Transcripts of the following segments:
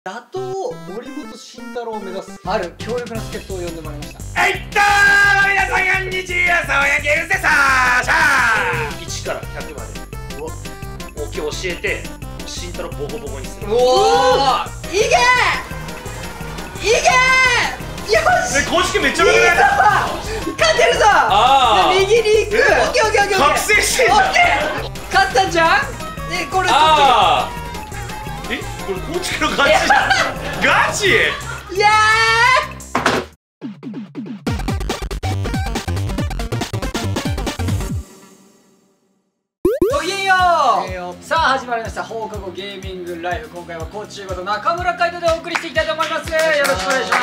打倒森本慎太郎を目指すある強力な助っ人を呼んでもらいました。 皆さんこんにちは、そうやけうせさーしゃー1から100までを今日教えて慎太郎ボコボコにする。 おお、いけいけ、よし、 公式めっちゃ上手だよ。 勝てるぞ。 あー右に行く。オッケーオッケーオッケー、 覚醒してんじゃん。 勝ったんじゃん。これああ、これ公式のガチじゃん。ガチ。 イエーイ。ごきげんよう。さあ始まりました放課後ゲーミングライフ。今回はコーチこと中村海人でお送りしていきたいと思います。よろしくお願いします。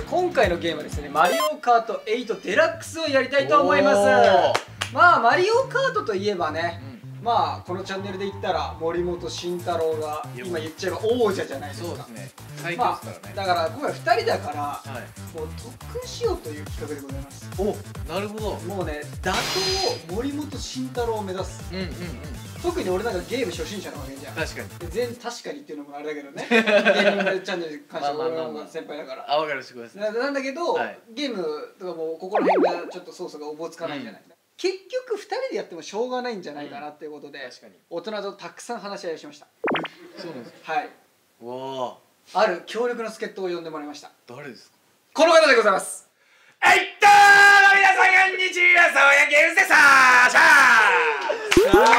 今回のゲームはですね、マリオカート8デラックスをやりたいと思います。まあマリオカートといえばね、まあこのチャンネルで言ったら森本慎太郎が今言っちゃえば王者じゃないですか。そうですね、最強ですからね。だから今回2人だから、もう特しようという企画でございます。 お、なるほど。 もうね、打倒森本慎太郎を目指す。特に俺なんかゲーム初心者なわけじゃん。確かに。確かにっていうのもあれだけどね。ゲーミングチャンネルに関しては俺の方が先輩だから。 あ、分かるしてください。 なんだけど、ゲームとかもうここら辺がちょっと操作がおぼつかないんじゃない。結局2人でやってもしょうがないんじゃないかなっていうことで、大人とたくさん話し合いをしました。 そうなんですか。 はい。 わある強力な助っ人を呼んでもらいました。 誰ですか。 この方でございます。 皆さんこんにちは、そうやけうせさーしゃー。 すげえ。よろしくお願い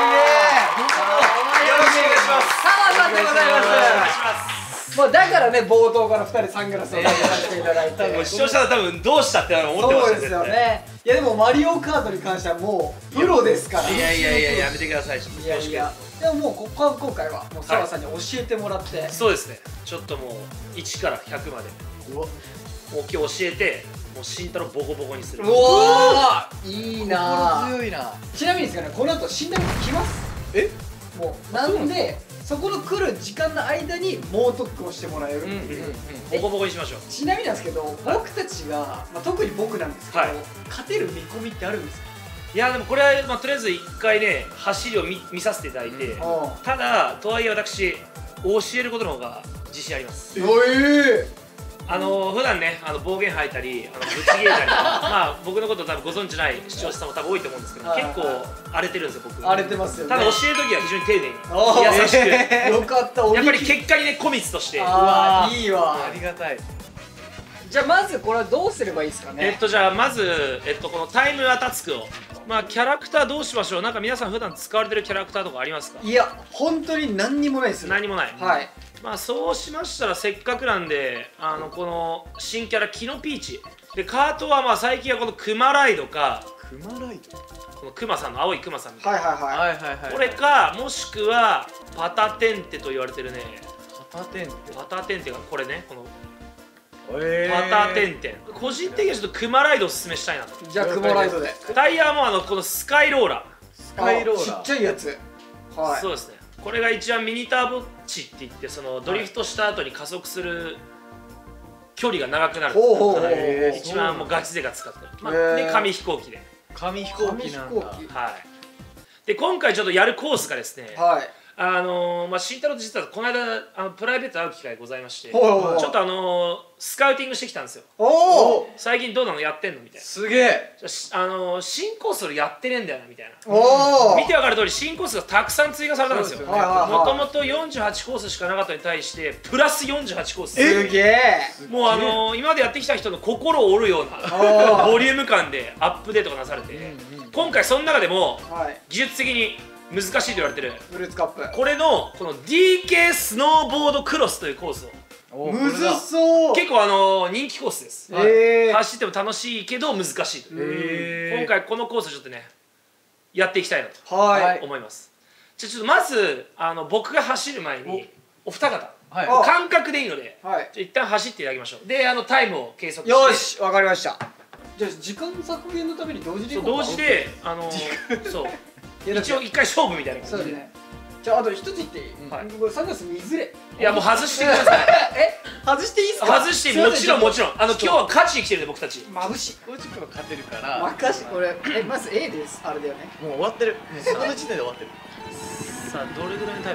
します。澤さんでございます。もうだからね、冒頭から2人サングラスをかけさせていただいて、 視聴者は多分どうしたって思ってました。 そうですよね。いやでもマリオカートに関してはもうプロですから。 いややめてください。 いやいや、でももう今回はもう澤さんに教えてもらって、 そうですね、ちょっともう1から100までもう今日教えて、もう慎太郎ボコボコにする。 うわー、いいな。 心強いな。 ちなみにですね、この後慎太郎来ます。もうなんでそこの来る時間の間に猛特訓をしてもらえる。 ボコボコにしましょう。 ちなみになんですけど、僕たちが特に僕なんですけど、勝てる見込みってあるんですか。 いやでもこれはとりあえず1回ね、走りを見させていただいて、ただとはいえ私教えることの方が自信あります。普段ね、暴言吐いたりぶち切れたりまあ僕のことを多分ご存知ない視聴者さんも多分多いと思うんですけど、結構荒れてるんですよ僕。 荒れてますよね。 ただ教える時は非常に丁寧に優しく、 よかった。 やっぱり結果にね、コミッツとして。 ああ、いいわ。 ありがたい。 じゃあまずこれはどうすればいいですかね。 じゃあまずこのタイムアタックを、まあキャラクターどうしましょう。なんか皆さん普段使われてるキャラクターとかありますか。 いや本当に何にもないですよ。 何もない。 はい。まあそうしましたらせっかくなんでこの新キャラキノピーチで、カートはまあ最近はこのクマライドか、このクマさんの青いクマさんみたいなこれか、もしくはパタテンテと言われてるね。パタテンテがこれね、このパタテンテン。個人的にはちょっとクマライドをおすすめしたいなと。 じゃあクマライドで。 タイヤもこのスカイローラー、 ちっちゃいやつ。 はい、そうですね。これが一番ミニターボッチって言って、そのドリフトした後に加速する距離が長くなるんです。一番もうガチ勢が使ってる。で紙飛行機で。 紙飛行機なんだ。はい。 で今回ちょっとやるコースがですね、慎太郎と実はこの間プライベートで会う機会ございまして、ちょっとスカウティングしてきたんですよ。最近どうなの、やってんのみたいな。 すげえ。 新コースをやってねえんだよなみたいな。見てわかる通り新コースがたくさん追加されたんですよ。もともと48コースしかなかったのに対してプラス48コース。 すげえ。 もう今までやってきた人の心を折るようなボリューム感でアップデートがなされて、今回その中でも技術的に難しいと言われてるフルーツカップ、 これのこの DK スノーボードクロスというコースを、 むずそう。 結構人気コースです。走っても楽しいけど難しい。今回このコースをちょっとねやっていきたいなと思います。じゃあちょっとまず僕が走る前にお二方感覚でいいので一旦走っていただきましょう。でタイムを計測して。 よし、わかりました。じゃあ時間削減のために同時でいこうか。 同時でそう一応一回勝負みたいな。 そうですね。じゃああと一つ言っていい？これサングラス見づれ。 いやもう外してください。 外していいっすか？ 外して、もちろん今日は勝ちに来てるんで僕たち。 眩しい。 50分勝てるから。 任しこれまず A です。あれだよね。 もう終わってる。もうその時点で終わってる。 さあどれぐらいのタイムですか？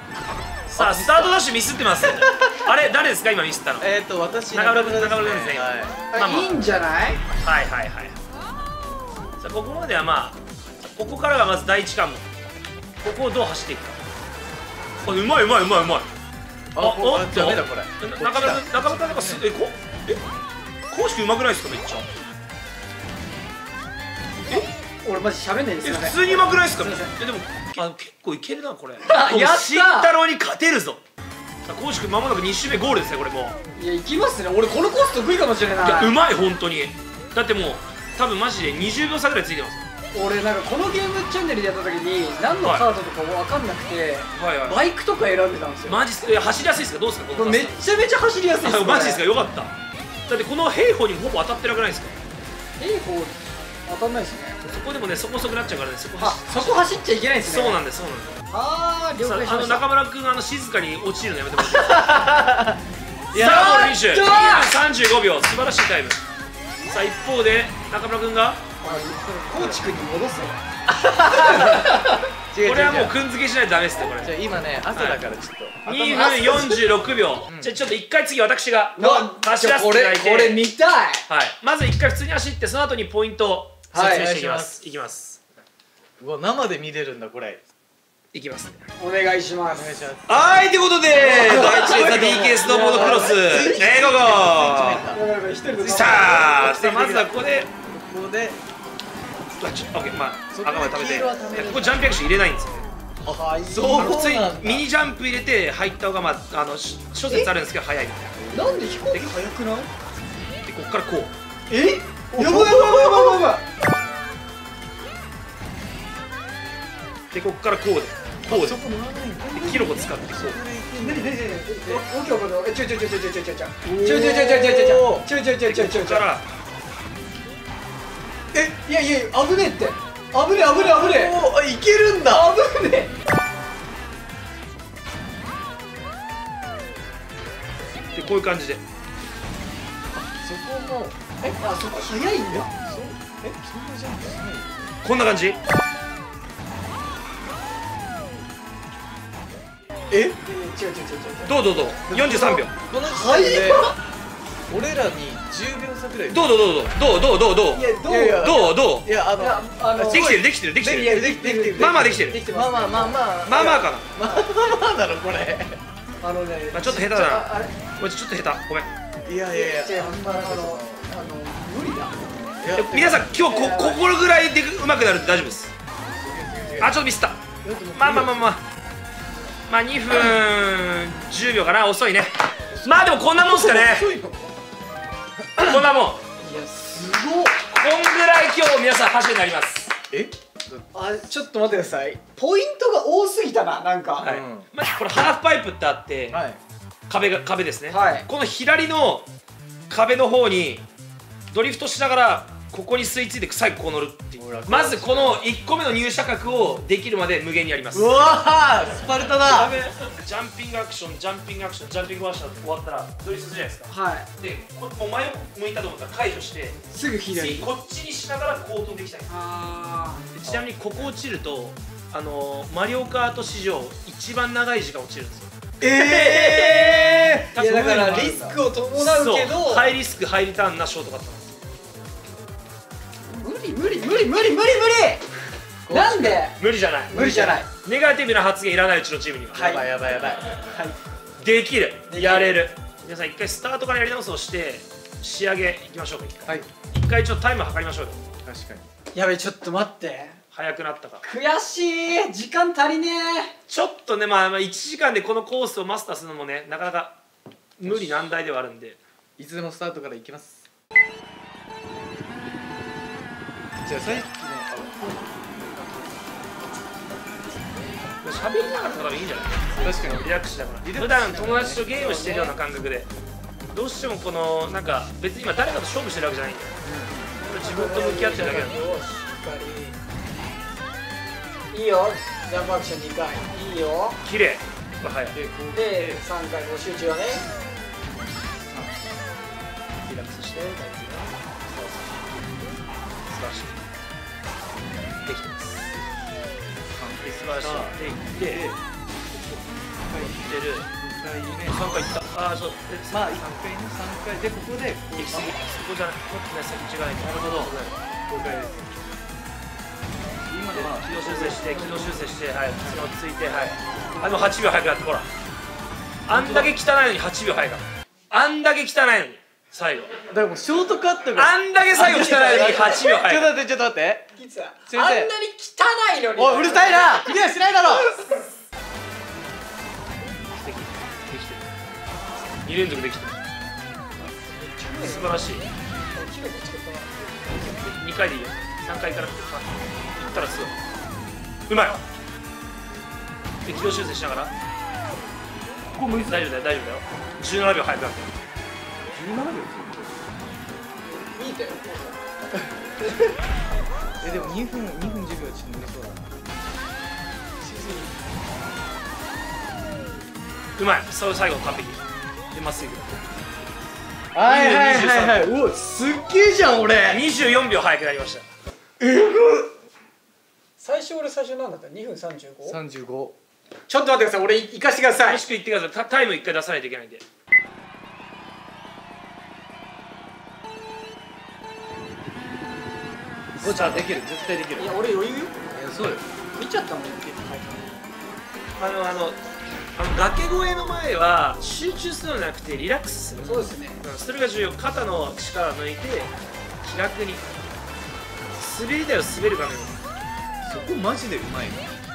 さあスタートダッシュミスってます。あれ誰ですか今ミスったの？ 私中村君ですね。 いいんじゃない？ はいはいはい。さあここまではまあここからがまず第一関門。ここをどう走っていくか。うまいうまいうまいうまい。 おっとダメだこれ。 中村君なんかコウシ君うまくないですかめっちゃ。 俺マジ喋んないですよね。 普通にうまくないですか。でも結構いけるなこれ。 やった。 慎太郎に勝てるぞ。コウシ君まもなく2周目ゴールですねこれもう。 いや行きますね。俺このコース得意かもしれない。 いやうまい本当に。だってもう多分マジで20秒差ぐらいついてます。 俺なんかこのゲームチャンネルでやった時に何のカードとか分かんなくてバイクとか選んでたんですよ。 マジっすか。走りやすいですかどうですかこのめっちゃめちゃ走りやすいです。 マジですかよかった。だってこの兵法にもほぼ当たってなくないですか。 兵法当たんないですね。 そこでもねそこそくなっちゃうからね。そこ走っちゃいけないんですね。 そうなんですそうなんです。 ああ了解しました。 中村君静かに落ちるのやめてもらっていいですか。さあゴールフィニッシュ35秒素晴らしいタイム。さあ一方で中村君がコーチ君に戻すよ。 これはもうくんづけしないとダメですねこれ。 じゃあ今ね朝だからちょっと 2分46秒。じゃあちょっと1回次私が走らせていただいて、 これ見たい。 はいまず1回普通に走ってその後にポイントを説明していきます。いきます。 うわ生で見れるんだこれ。 いきますね。 お願いします。 はいということで第1レース DK スノーボードクロスゴーゴー。さあまずはここでオッケーまあ赤まで食べてここジャンプアクション入れないんですよね。普通にミニジャンプ入れて入った方がまあ諸説あるんですけど早いみたいな。 なんで飛行機速くない？ でここからこうやばいやばいやばいやばい。 でここからこうでキロコ使ってこう。 何オッケーオッケー。ちょからいやいや危ねえって危ねえいけるんだ。 危ねえ。 でこういう感じでそこもそこ早いんだ。 そんなジャンプしない。 こんな感じ。 違うどう43秒。 この時点で俺らに10秒差くらい。 どういやできてるまあまあできてる。 まあかな。 まあだろこれ。 ちょっと下手だな。ちょっと下手ごめん。 いや無理だ。 皆さん今日ここぐらいで上手くなるって大丈夫です。ちょっとミスった。まあ2分10秒かな。遅いね。まあでもこんなもんすかね。こんなもん。いやすごっ。 こんぐらい今日皆さん走りになります。 ちょっと待ってください。ポイントが多すぎたななんか。 まずこれハーフパイプってあって壁ですね。この左の壁の方にドリフトしながらここに吸い付いて最後こう乗るっていう。まずこの1個目の入射角をできるまで無限にやります。 うわースパルタだ。 ジャンピングアクションジャンピングアクションジャンピングアクション終わったらドリフトするじゃないですか。でもう前を向いたと思ったら解除してすぐ左こっちにしながらこう飛んでいきたい。ちなみにここ落ちるとマリオカート史上一番長い時間落ちるんですよ。 いやだからリスクを伴うけどハイリスクハイリターンなショートカットなんですよ。 無理なんで無理じゃないネガティブな発言いらないうちのチームには。 やばいできるやれる。皆さん一回スタートからやり直すをして仕上げいきましょうか。一回ちょっとタイム測りましょうよ。 確かに。 やべちょっと待って早くなったか。 悔しい時間足りねえ。 ちょっとねまあ1時間でこのコースをマスターするのもねなかなか無理難題ではあるんでいつでもスタートからいきます。じゃあさっきの喋りながらとかでいいんじゃない。 確かにリラックスだから普段友達とゲームしてるような感覚でどうしてもこのなんか別に今誰かと勝負してるわけじゃないんだよ。自分と向き合ってるだけなんだよ。 いいよジャンプアクション2回いいよ。 綺麗早いで3回集中はねリラックスして素晴らしいできてます。素晴らしいでいって回いってる。 2回目 3回いった。ああ、そう。 まあ1回ね3回でここで行き過ぎ。そこじゃない。もっとね、先違い。 なるほど了解です。今では軌道修正して、軌道修正して、はい、落ち着いて、はい。あ、でも8秒早くなって、ほら。あんだけ汚いのに8秒早いから。あんだけ汚いのに、最後。 だからもうショートカットがあんだけ最後汚いのに8秒早い。 ちょっと待ってちょっと待って。 あんなに汚いのに。 おい、うるさいな。クリアしないだろ。 できてる。2連続できてる。素晴らしい。2回でいいよ。3回からいったらすぐうまい。で軌道修正しながら大丈夫だよ大丈夫だよ。17秒早くなってる。 17秒いいだよ。 でも2分10秒はちょっと無理そうだな。 うまい。そう最後完璧でまっすぐ。 はいはいはいはい。うわすっげえじゃん俺。 24秒早くなりました。 最初なんだった2分 35？ 35。 ちょっと待ってください、俺行かしてください。 楽しく言ってください。タイム1回出さないといけないんで。 ゴチャできる、絶対できる。 いや俺余裕よ。 いやそうよ。 見ちゃったもんね。 崖越えの前は集中するのじゃなくてリラックスする。 そうですね。 それが重要。肩の力抜いて気楽に滑り台を滑るかのように。 そこマジでうまいの。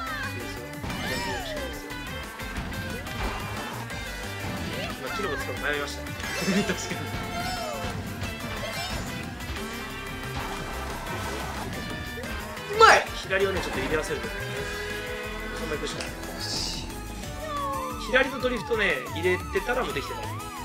今キロが使うの迷いました。 確かに。 うまい。 左をねちょっと入れ合わせるとね、そんな行くしかない。左のドリフトね入れてたらもうできてない。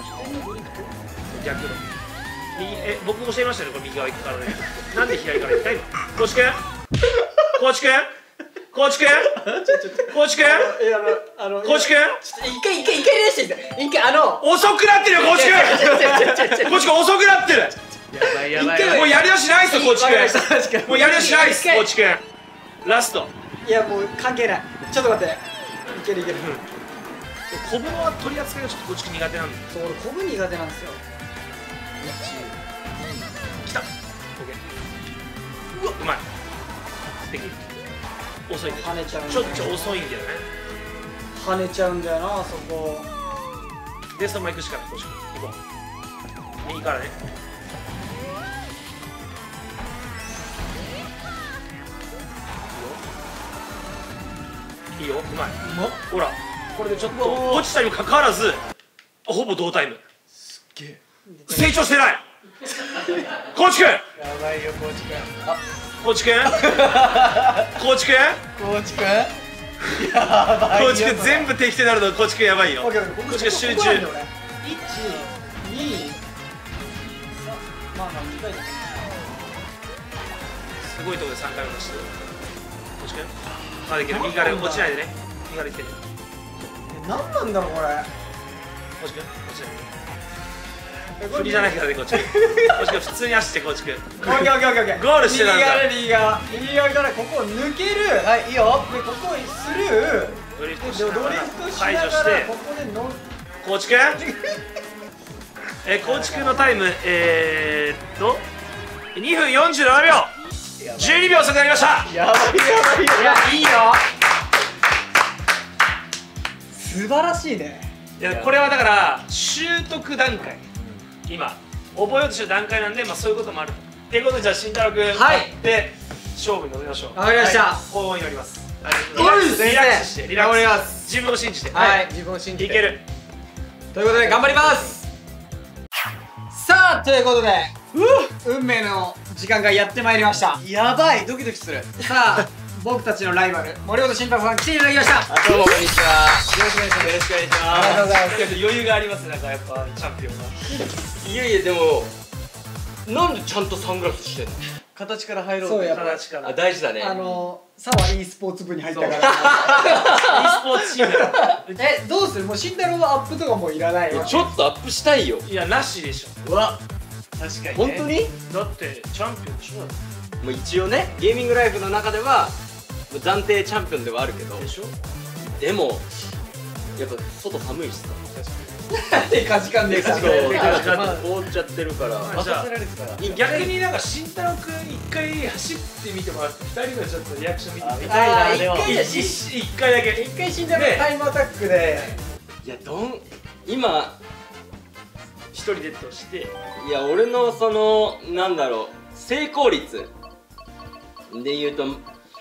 逆の右、僕教えましたね、これ右側行くからね。なんで左から行った今。コーチくんコーチくんコーチくんコーチくんコーチくん一回練習して。一回遅くなってるよコーチくん。コーチくん遅くなってる。 やばいやばい。 もうやりだしないっすよコーチくん。もうやりだしないっすコーチくん。ラスト。 いやもう関係ない。ちょっと待って。いけるいける。 コブの取り扱いがちょっとコーチくん苦手なんだ。 そう俺コブ苦手なんですよ。 きた。オッケー。うわうまい。素敵。遅い。 跳ねちゃう。 ちょっと遅いんだよね。 跳ねちゃうんだよなそこ。 でそのまま行くしかないコーチくん。行こう。右からね。いいよ、うまい。ほら、これでちょっと落ちたにもかかわらずほぼ同タイム。 すっげえ成長してないコーチくん。 やばいよコーチくん。あコーチくんコーチくんコーチくんやばいよ。 コーチくん全部適当になるの。コーチくんやばいよ。コーチくん集中。 1、2、3まあ2回だ。 すごいところで3回目出してる。コーチくんまだいける。右から落ちないでね。右からいってね。 何なんだろうこれ。 コーチくん落ちないで。振りじゃないからねコーチくん。コーチくん普通に走ってコーチくん。 オッケーオッケーオッケーオッケー。 ゴールしてたんだ。 右側からここを抜ける。 はいいいよ。 でここをスルー。 ドリフトしドながらリフトし排なが除してらここでの。 コーチくんコーチくんのタイム2分47秒12秒遅くなりました。 やばいやばい。 いやいいよ。素晴らしいね。 いやこれはだから習得段階、今覚えようとしてる段階なんで、まあそういうこともあるっていうことで、じゃあ慎太郎君で勝負に臨みましょう。 わかりました。 幸運に乗ります。 リラックスリラックスしてリラックス。 頑張ります。 自分を信じて。 はい自分を信じていける。 ということで頑張ります。さあということで運命の時間がやってまいりました。 やばいドキドキする。 さあ僕たちのライバル森本慎太郎さん来ていただきました。 どうもこんにちは。よろしくお願いします。よろしくお願いします。 ありがとうございます。 余裕がありますね、なんかやっぱチャンピオンが。 いやいやでもなんでちゃんとサングラスしてんの？ 形から入ろう。 そうやっぱ形から。 あ大事だね。 サワ e スポーツ部に入ったから。 e スポーツチームだ。 どうする？もう慎太郎はアップとかもういらないわ。 ちょっとアップしたいよ。 いやなしでしょ。 うわ確かに。 本当に？ だってチャンピオンでしょ。 もう一応ねゲーミングライフの中では暫定チャンピオンではあるけど。 でしょ。 でもやっぱ外寒いしさ。 でかじかんでそう、凍っちゃってるから。 任せられてたら逆になんか慎太郎くん一回走ってみてもらって2人のちょっとリアクション見てみ見たい。 たいなでも一回だけ。 一回死んだらタイムアタックでいや今一人でとして。 いや俺のそのなんだろう成功率で言うと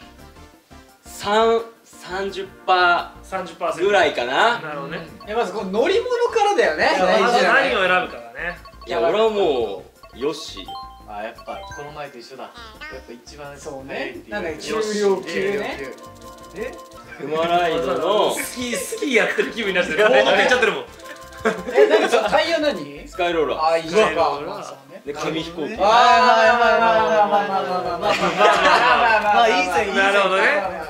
30% 30% ぐらいかな。 なるほどね。 まずこの乗り物からだよね。 まず何をよ。 選ぶかだね。 いや俺はもうヨッシー。 あ、やっぱこの前と一緒だ。やっぱ一番そうね。なんだっけ、重量級ね。 クマライドのスキーやってる気分になってる。ボードって言っちゃってるもん。 何それタイヤ何？ スカイローラーあ、いいか。 で紙飛行機。 まあいい線いい線。 なるほどね。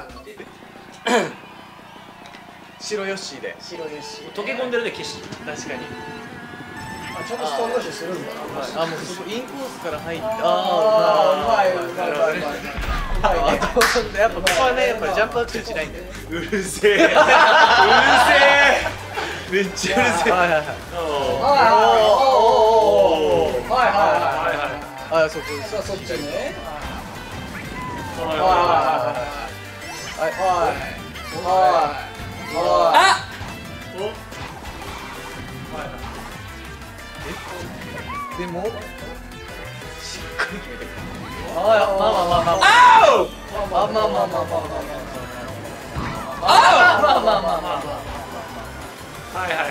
白ヨッシーで。 白いし。 溶け込んでるね景色。 確かに。 ちゃんとスタンドダッシュするんだな。 あ、もうそこインコースから入って。 うまい。 やっぱここはね、やっぱりジャンプアクションしないんだよ。 うるせえ。うるせえ。めっちゃうるせえ。 はいはいはい。 はい。 あ、そこ。 さあそっちね。 あでもしっかり決めてくる。まあはいはいはい。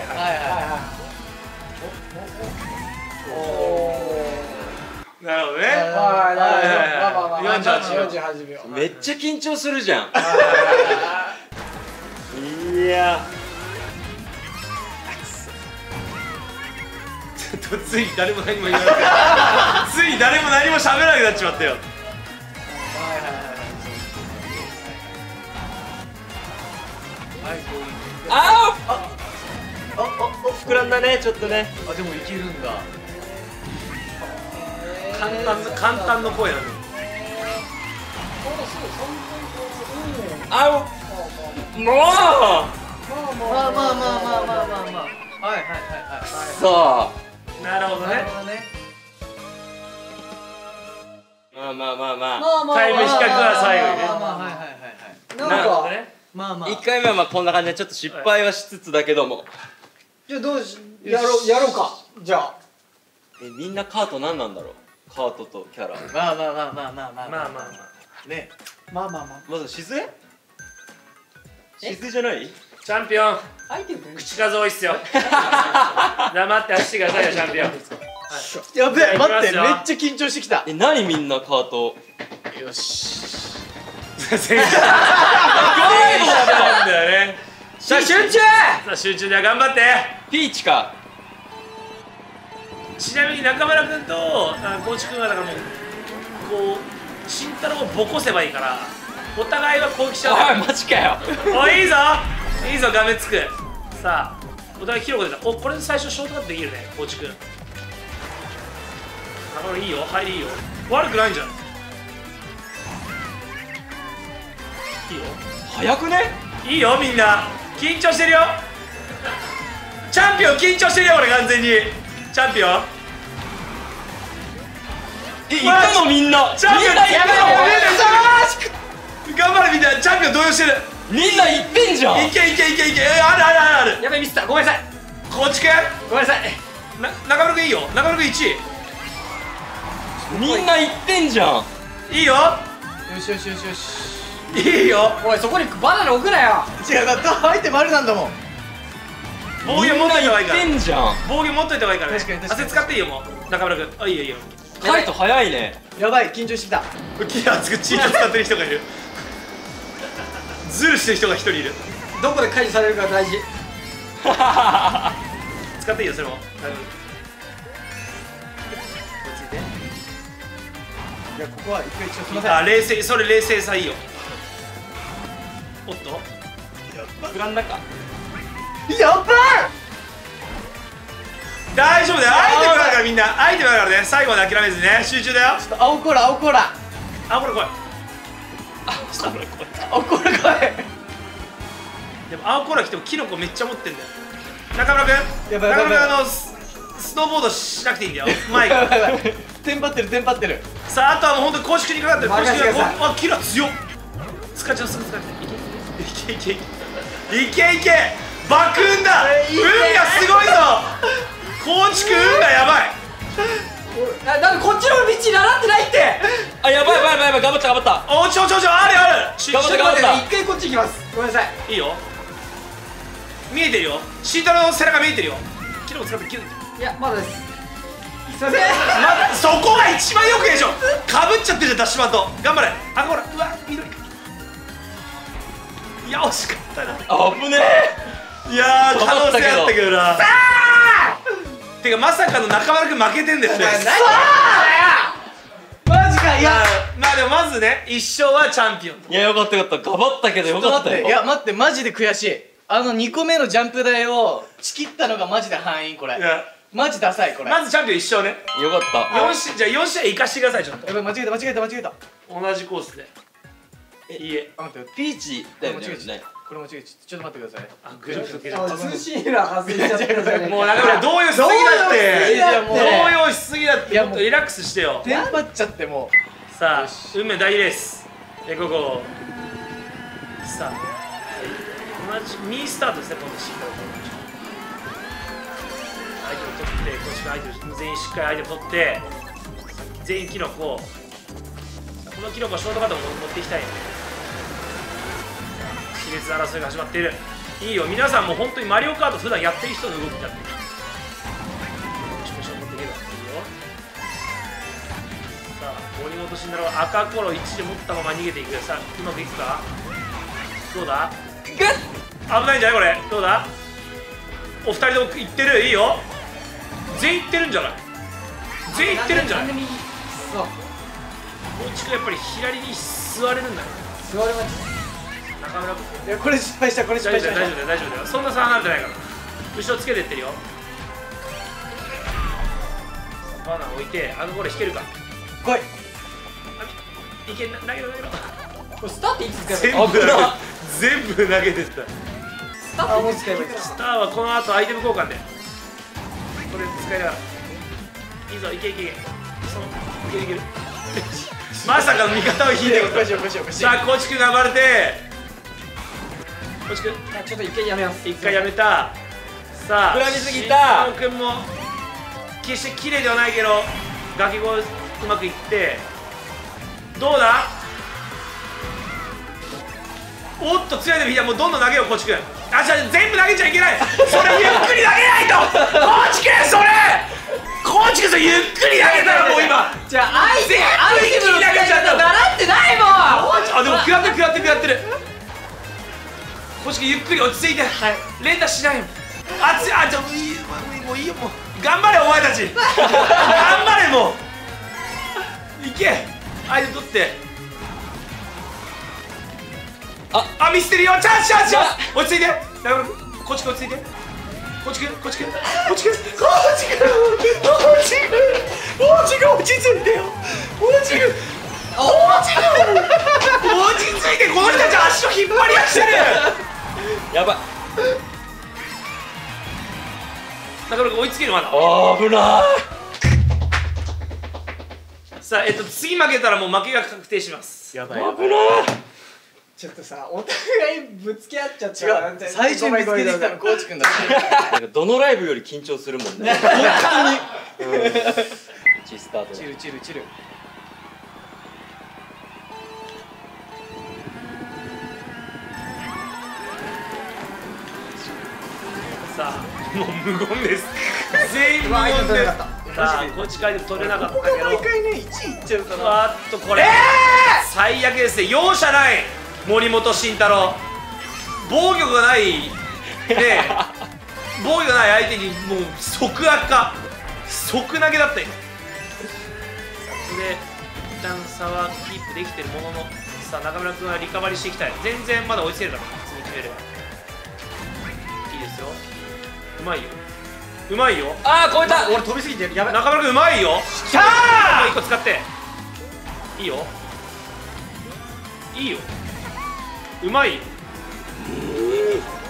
なるほどね。 48秒。 めっちゃ緊張するじゃん。いやつい誰も何も言わない。つい誰も何も喋らなくなっちまったよ。 膨らんだねちょっとね。 あ、でもいけるんだ。 簡単の声なんだ。 もうまあ。はい。 さなるほどね。 あまあタイム比較は最後にね。 なんかまあ 1回目はまあこんな感じでちょっと失敗はしつつだけども。 じゃあやろうか。じゃあみんなカート何なんだろう。カートとキャラ。 まあね。 ままずしずえじゃない？ チャンピオン。 アイテム口数多いっすよ。黙って走ってくださいよチャンピオン。 やべえ、待って、めっゃ。 ちゃ緊張してきた。 何みんなカート。 よし。 すごい喋るんだよね。 さあ集中。 さあ集中で頑張って。 ピーチか。 ちなみに中村君と高知君はだからもうこう慎太郎をボコせばいいからお互いは攻撃しちゃう。 おいマジかよ。 おいいいぞ画面つく。さあお互い広く出た。おこれで最初ショートカットできるね高知君。中村いいよ入りいいよ。悪くないんじゃん。いいよ早くね。 いいよみんな緊張してるよ。チャンピオン緊張してるよ俺完全に。チャンピオン行くのみんな。 チャンピオンみんな行く頑張れみんな。チャンピオン動揺してる。 の。みんな行ってんじゃん。 いけある。 やべえミスった。ごめんなさい。 高知君ごめんなさい。 中村君いいよ。中村君1 みんな行ってんじゃん。 位いいよよし。 いいよ。 おいそこにバナナ置くなよ。 違う、だって相手丸なんだもん。 防御持っといた方がいいから。 みんな行ってんじゃん。 防御持っといた方がいいからね。 確かに汗使っていいよもう中村君。あいいよ。 カイト早いね。 やばい、緊張してきた。 キラーつくチート使ってる人がいる。ズルしてる人が1人いる。 どこで解除されるか大事。 使っていいよそれも。 いや、ここは一回一応すいません。 あ冷静それ冷静さいいよ。おっと膨らんだか。 やばい。 大丈夫だよ。アイテムあるからみんなアイテムあるからね。最後まで諦めずにね集中だよ。 青コーラ。 あこれ来い。 青コーラ来い。 でも青コーラ来てもキノコめっちゃ持ってんだよ。中村君、 やばい中村君スノーボードしなくていいんだよ。前からテンパってるテンパってる。 さあ、あとはもうほんと公式にかかってる。公式任せてくださいが、あ、キラ強っ。使っちゃう、すぐ使っちゃう。いけいけいけいけ、爆運だ。運がすごいぞ。高知君運がやばい。 だってこっちの道習ってないって。 あ、やばいやばいやばいやばい、頑張った頑張った。 おちょあるある。 頑張った頑張った。 一回こっち行きます。ごめんなさい。 いいよ。見えてるよ。慎太郎の背中見えてるよ。キノコ使ってキノコ。 いやまだです。すいません。 そこが一番よくないでしょ。かぶっちゃってるじゃん、ダッシュバンと。頑張れ。あ、ほら、うわ、緑。いや、惜しかったな。 あぶねいやー、可能性あったけどな。てか、まさかの中村君負けてんだよね。 マジか。いやまあでもまずね、一勝はチャンピオン。 いや、よかったよかった。頑張ったけどよかったよ。 いや待って、マジで悔しい。2個目のジャンプ台をちきったのがマジで敗因。これいや、 マジダサい。これまずチャンピオン一勝ね。 よかった。 じゃあ4試合生かしてください、ちょっと。 やばい、間違えた間違えた間違えた。 同じコースで。いいえ。 あ、待って、 ピーチだよね。 これ間違えちょっと待ってください。 あ、ぐるぐるぐる。 通信エラー外れちゃったじゃねえか。 もう中村動揺しすぎだって。 いやもう動揺しすぎだって。 いやもうもっとリラックスしてよ。 テンパっちゃってもさあ、運命大レース。ここ。さあ、同じ2スタートですね、今度しっかり。相手を取って、こっちから相手を全員しっかり相手を取って、全員キノコ。このキノコはショートカットも持っていきたいよね。熾烈な争いが始まっている。いいよ、皆さんも本当にマリオカート普段やってる人の動きになってる。調子を持っていけばいいよ。さあ、森本慎太郎は赤コロ1で持ったまま逃げていく。さあ、うまくいくか。どうだ。危ないんじゃないこれ。どうだ。お二人とも行ってる。いいよ。全員行ってるんじゃない。全員行ってるんじゃない。 そう。 大地君やっぱり左に座れるんだよ。 座れました。 中村君。 いや、これ失敗した、これ失大敗した。 丈夫だよ大丈夫だよ。そんな差離れてないから。後ろつけてってるよ。バナナ置いて、あのこれ引けるか。 来い。 いけんな、投げろ投げろ。 これスターっていつ使え全ばいい？ 部投げてった。 スターっていつ使えばいいですか？ スターはこの後アイテム交換で。これ使いながら。いいぞ、いけいけいけ。その、いけるいける。まさかの味方を引いてる。 おかしいおかしいおかしい。 さあ、コーチ君が暴れて。コーチ君。 ちょっと一回やめます。 一回やめた。さあ、 膨らみすぎた。 慎太郎君も決して綺麗ではないけど崖越えうまくいって、どうだ。おっと強いの引いた。もうどんどん投げようコーチ君。あ、じゃあ全部投げちゃいけない。それゆっくり投げないと。コーチ君それ。コーチ君それゆっくり投げたらもう今。 じゃあアイテムの使い方習ってないもん。 あ、でも食らってる食らってる食らってる。コーチ君ゆっくり落ち着いて。連打しないよ。あ、じゃあもういいもういいよもう。頑張れお前たち。頑張れもう。いけ。相手取って。あ、見捨てるよ。チャンスチャンスチャンス。落ち着いて。中村君、コーチ君落ち着いて。コーチ君コーチ君コーチ君コーチ君コーチ君コーチ君落ち着いてよ。コーチ君落ち着いて。この人たち足を引っ張り出してる。 やばい。 中村君追いつけるまだ。 危ない。 さあ、次負けたらもう負けが確定します。 やばい。 危ない。 ちょっとさ、お互いぶつけ合っちゃったから。 違う、最初にぶつけてきたのコーチ君だった。 なんかどのライブより緊張するもんね。 本当に。 チスタート。 チルチルチル。 さあ、もう無言です。全員無言です。さあ、こっちからでも取れなかったけど。 毎回ね、1位いっちゃうかな。 わーっとこれ、最悪ですね。容赦ない森本慎太郎。防御がないね、防御がない相手にもう即悪化、即投げだったよ。さあ、ここで一旦差はキープできてるものの、さあ中村君はリカバリーしていきたい。全然まだ追いつけるから、普通に決めればいいですよ。うまいようまいよ。 ああ、超えた。 俺飛びすぎてやばい。 中村君うまいよ。 きたー。 もう1個使っていいよ。いいよ、うまいよ。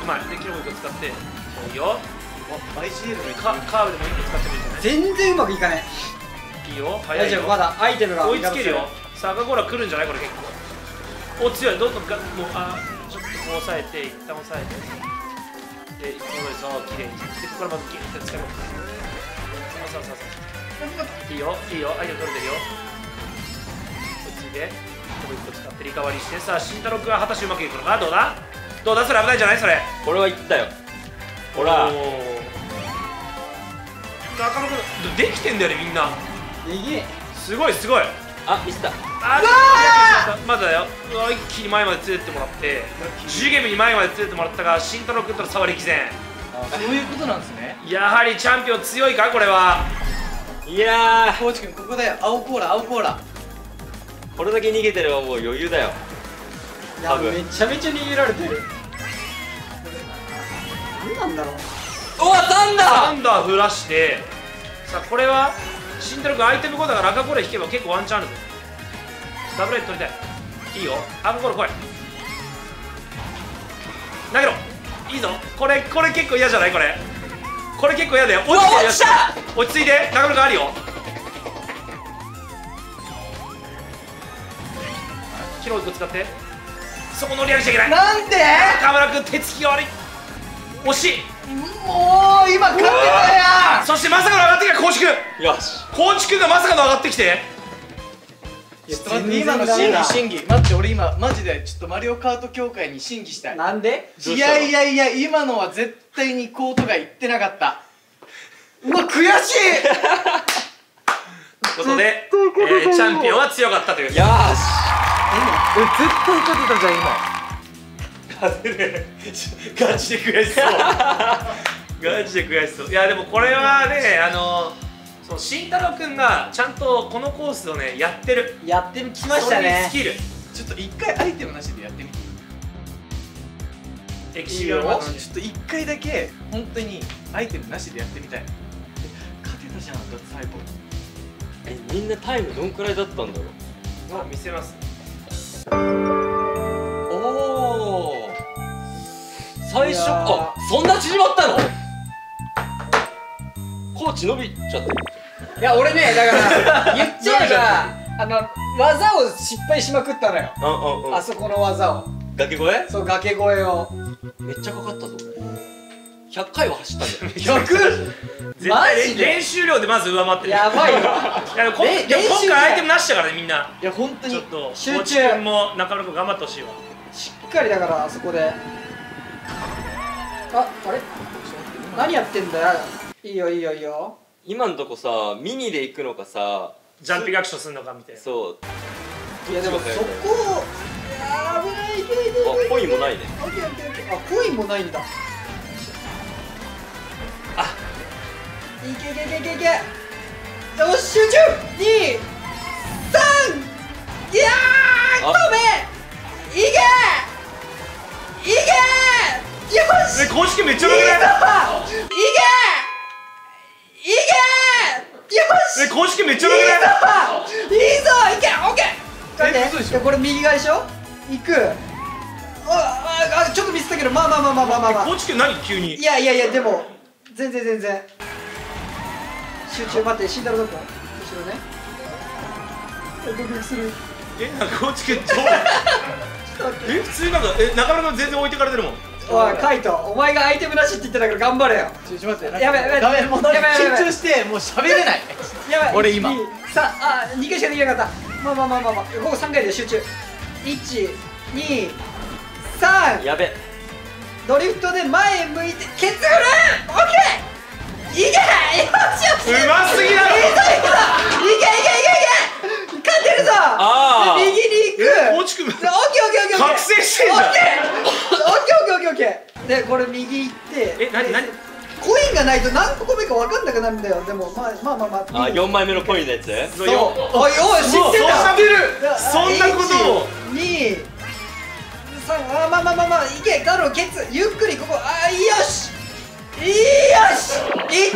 まいでキノコ1個使っていいよ。 IGL のカーブでも1個使ってもいいんじゃない？ 全然うまくいかねいいよ、 え。 早いよ。 大丈夫、まだアイテムが追いつけるよ。さあ赤コーラ来るんじゃないこれ結構。お強い、どんどんもうちょっとこう押さえて、一旦押さえて。で、そう綺麗に。でここからまずギュッて使います。そういいよいいよ、アイテム取れてるよ。落ち着いてこれ1個使ってリカバリーして、さあ慎太郎君は果たしてうまくいくのか。どうだどうだ、それ危ないんじゃないそれ。 これはいったよ。ほら中野君できてんだよねみんな。 右すごいすごい。 あ、ミスった。 まだだよ。うわ一気に前まで連れてってもらって、ジュゲムに前まで連れてってもらったが、慎太郎君との差は歴然。 そういうことなんですね。 やはりチャンピオン強いかこれは。 いやコーチ君ここだよ。青コーラ青コーラ。 これだけ逃げてればもう余裕だよ。 いや、めちゃめちゃ逃げられてる。何なんだろう。 うわ、サンダーサンダー降らして、さあこれは慎太郎君アイテム5だから赤コーラ引けば結構ワンチャンあるぞ。ダブルヘッド取りたい。いいよ、赤コーラ来い。投げろ。いいぞ。これ結構嫌じゃない？これ結構嫌だよ。落ちて落ち着いて。中村君あるよ。キノコ1個使って。そこ乗り上げちゃいけない。 なんで？ 中村君手つきが悪い。惜しい。 もう今勝ってたやん。 そしてまさかの上がってきたコーチ君。 よし。 コーチ君がまさかの上がってきて。 ちょっと待って、今の審議待って、俺今マジでちょっとマリオカート協会に審議したい。 なんで？ いや今のは絶対にコートが言ってなかった。うわ悔しい。 ということで、チャンピオンは強かったという。 よーし。 絶対勝てたじゃん今。 ガチで悔しそう。ガチで悔しそう。いやでもこれはね、その慎太郎君がちゃんとこのコースをねやってる。 やってきましたね。 そういうスちょっと一回アイテムなしでやってみて。 キル。歴史がちょっと一回だけ本当にアイテムなしでやってみたい。勝てたじゃんだって最後。 みんなタイムどんくらいだったんだろう。 見せます。 おお。最初そんな縮まったの？コーチ伸びちゃってる。 いや俺ね、だから言っちゃえば技を失敗しまくったのよ。あそこの技を。 崖越え？ そう、崖越えを。 めっちゃかかったぞ。100回は走ったんだよ。 絶対練習量でまず上回ってる。 やばいよ。 今回アイテムなしだからねみんな。 いや本当にちょっと集中。 コーチ君も中村君頑張ってほしいわ。 しっかりだからあそこで。あれ？何やってんだよ。いいよいいよいいよ。 今んとこさ、ミニで行くのかさ、 ジャンピングアクションするのかみたいな。 そう。 いやでもそこ危ない。 あ、コインもないね。 オッケーオッケーオッケー。あ、コインもないんだ。いけ。よし、集中。2、3。いやー、止め。いけ。よし。 公式めっちゃ長くない？ いけ。よし。 公式めっちゃ長くない？ いいぞ。いけ。オッケー。これ右側でしょ。行く。ちょっとミスったけど、まあ。 コーチ君何急に？ いやでも全然集中。待って、慎太郎どこ？後ろね。ドキドキする。 なんかコーチ君普通になんか中村君全然置いてかれてるもん。 おいカイト、お前がアイテムなしって言ってたから頑張れよ。 ちょっと待って。 やべダメ、もう緊張してもう喋れない。 やばい。 俺今さあ、2回しかできなかった。まあここ3回で集中。1、2、3。 やべ。 ドリフトで前向いてケツ振る。オッケー。いけ。よし。 うますぎだろ。 いけ。勝てるぞ。右に行く。 コーチ君オッケー。 覚醒してんじゃん。 オッケー。でこれ右行って。 何？ コインがないと何個目か分かんなくなるんだよ。でもまあ。 4枚目のコインのやつ？ そう。おい知ってた。 そんなことを。 2、3。まあいけ。ガロケツゆっくりここ。よし。いってる。よし。い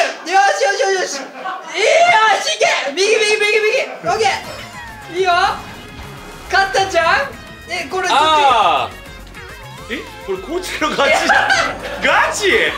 け。右。オッケー。いいよ。勝ったじゃん。これこれコーチのガチじゃん。ガチ。 イエ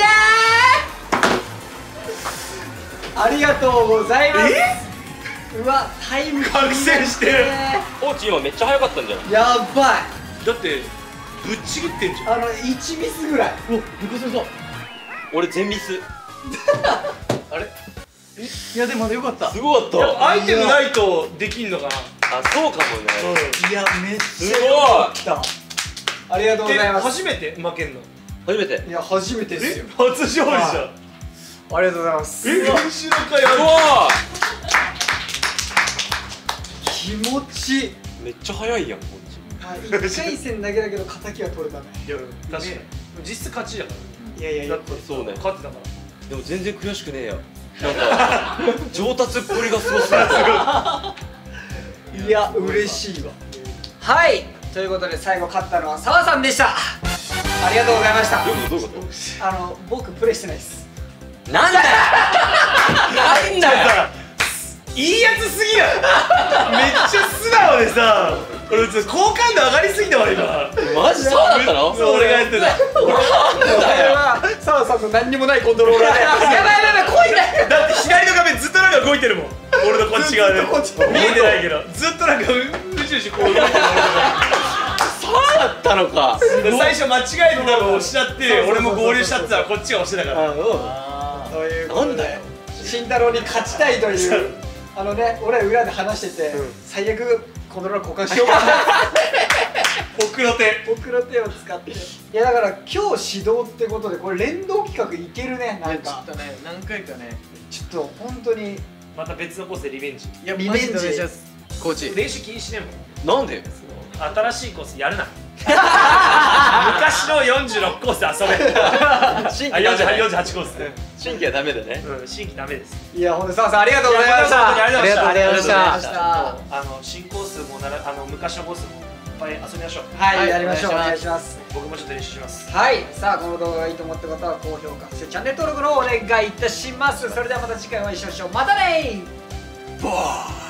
ーイ。ありがとうございます。うわ、タイム覚醒してる。 コーチ今めっちゃ速かったんじゃない？ やばい。 だってぶっちぎってんじゃん。 1ミスぐらい。 お、抜かせた。 俺全ミス。 あれ？いやでもまだよかった。 すごかった。 アイテムないとできんのかな。 あ、そうかもね。 いやめっちすゃよかった。 ありがとうございます。 初めて負けんの？ 初めて。 いや、初めてですよ。 初勝利じゃん。 ありがとうございます。 練習の会ある。 気持ちいい。 めっちゃ速いやんこっち。 1回戦だけだけど敵は取れたね。 いや、確かに実質勝ちだから。 いやだってそうね。 勝ってたから。 でも全然悔しくねえや。なんか上達っぷりがすごすぎる。 いや、嬉しいわ。はい、ということで最後勝ったのは澤さんでした。ありがとうございました。 どういうこと？ 僕プレイしてないです。 なんだよ。なんだよ。 いいやつすぎや。めっちゃ素直でさ、俺好感度上がりすぎたわ今。 マジそうだったの？ そう、俺がやってた。 これは澤さんの何にもないコントローラーで。やばいやばい、来いだよ。 だって左の画面ずっとなんか動いてるもん。俺のこっち側で見えてないけど、ずっとなんかうじうじこう動いてる。 そうだったのか。 最初間違えてたのを押しちゃって、俺も合流しちゃってたらこっちが押してたから。 そういうことでなんだよ。 慎太郎に勝ちたいという俺ら裏で話してて、最悪コントローラー交換しようかな。 奥の手を使って。いやだから今日指導ってことで、これ連動企画いけるね。なんかちょっとね、何回かね。 ちょっと本当にまた別のコースでリベンジ。 いや、 リベンジマジでお願いします。コーチ。 練習禁止ねもん。 なんで？ 新しいコースやるな。昔の46コースで遊べ。48コース。 新規はダメだね。 新規ダメです。 いや、ほんと澤さんありがとうございました。 ありがとうございました。 ました。 新コースも昔のコースもいっぱい遊びましょう。 はい、やりましょう。お願いします。 僕もちょっと練習します。 はい、さあこの動画がいいと思った方は高評価、そしてチャンネル登録のお願いいたします。それではまた次回お会いしましょう。またねー。